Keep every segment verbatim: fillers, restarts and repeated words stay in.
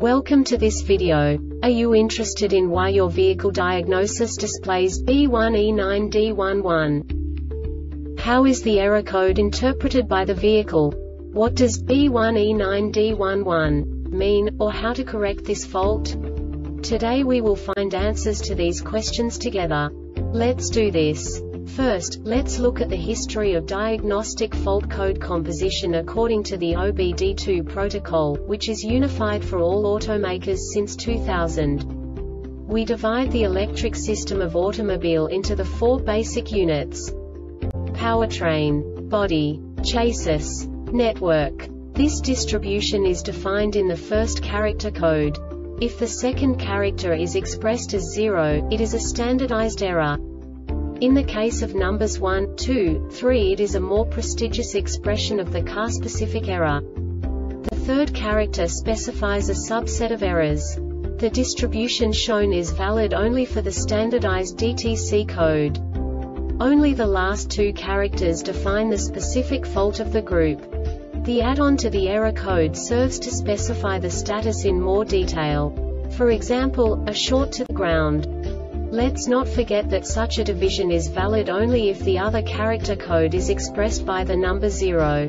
Welcome to this video. Are you interested in why your vehicle diagnosis displays B one E nine D one one? How is the error code interpreted by the vehicle? What does B one E nine D one one mean, or how to correct this fault? Today we will find answers to these questions together. Let's do this. First, let's look at the history of diagnostic fault code composition according to the O B D two protocol, which is unified for all automakers since two thousand. We divide the electric system of automobile into the four basic units: powertrain, body, chassis, network. This distribution is defined in the first character code. If the second character is expressed as zero, it is a standardized error. In the case of numbers one, two, three, it is a more prestigious expression of the car-specific error. The third character specifies a subset of errors. The distribution shown is valid only for the standardized D T C code. Only the last two characters define the specific fault of the group. The add-on to the error code serves to specify the status in more detail. For example, a short to the ground. Let's not forget that such a division is valid only if the other character code is expressed by the number zero.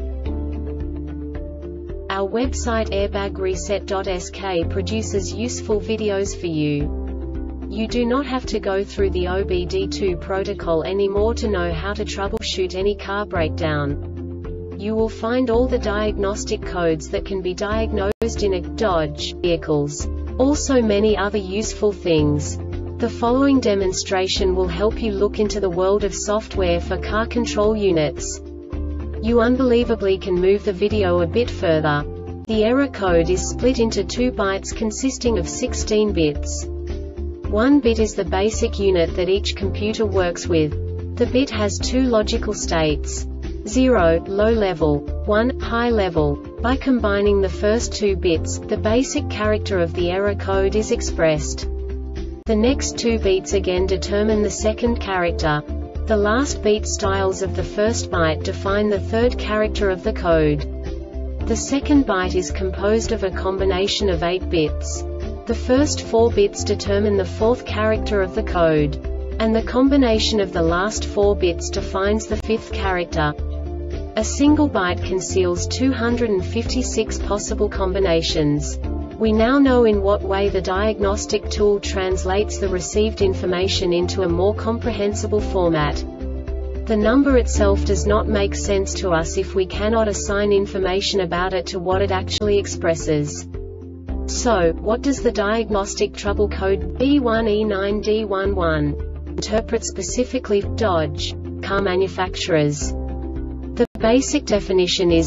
Our website airbag reset dot S K produces useful videos for you. You do not have to go through the O B D two protocol anymore to know how to troubleshoot any car breakdown. You will find all the diagnostic codes that can be diagnosed in a Dodge vehicles. Also many other useful things. The following demonstration will help you look into the world of software for car control units. You unbelievably can move the video a bit further. The error code is split into two bytes consisting of sixteen bits. One bit is the basic unit that each computer works with. The bit has two logical states: zero, low level, one, high level. By combining the first two bits, the basic character of the error code is expressed. The next two beats again determine the second character. The last beat styles of the first byte define the third character of the code. The second byte is composed of a combination of eight bits. The first four bits determine the fourth character of the code. And the combination of the last four bits defines the fifth character. A single byte conceals two hundred fifty-six possible combinations. We now know in what way the diagnostic tool translates the received information into a more comprehensible format. The number itself does not make sense to us if we cannot assign information about it to what it actually expresses. So, what does the diagnostic trouble code B one E nine D one one interpret specifically for Dodge car manufacturers? The basic definition is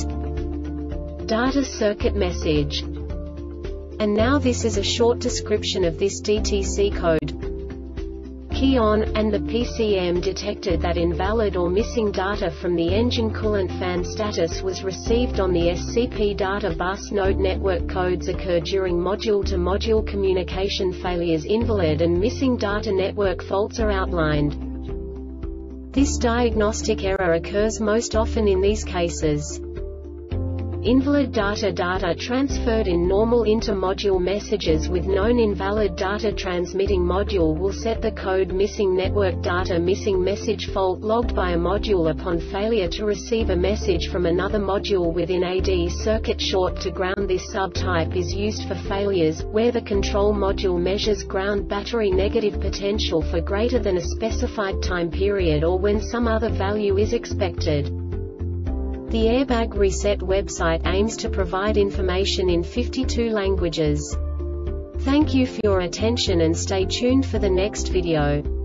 data circuit message. And now this is a short description of this D T C code. Key on, and the P C M detected that invalid or missing data from the engine coolant fan status was received on the S C P data bus. Node network codes occur during module-to-module communication failures. Invalid and missing data network faults are outlined. This diagnostic error occurs most often in these cases: invalid data data transferred in normal inter-module messages with known invalid data. Transmitting module will set the code missing network data. Missing message fault logged by a module upon failure to receive a message from another module within a D circuit. Short to ground. This subtype is used for failures where the control module measures ground battery negative potential for greater than a specified time period or when some other value is expected. The Airbag Reset website aims to provide information in fifty-two languages. Thank you for your attention and stay tuned for the next video.